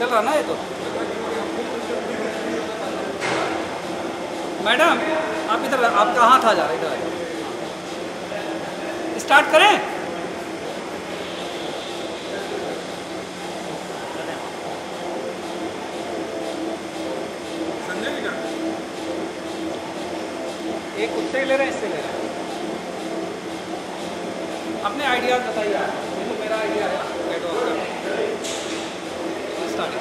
चल रहा ना ये तो। मैडम आप इधर, आपका हाथ आ जा रहा है, इधर आइए। स्टार्ट करें। एक उससे ले रहे हैं, इससे ले रहे हैं। अपने आइडियाज बताइए आप। ये तो मेरा आइडिया है। स्टार्ट।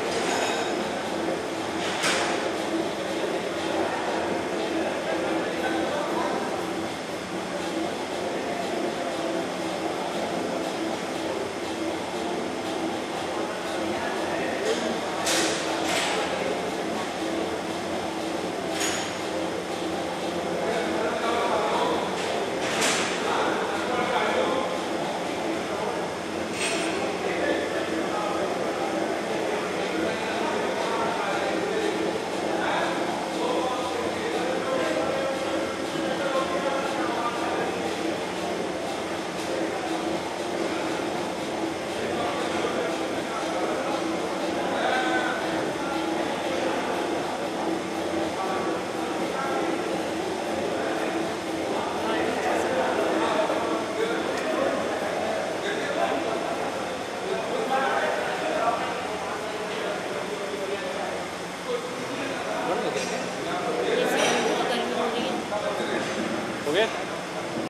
हो गया।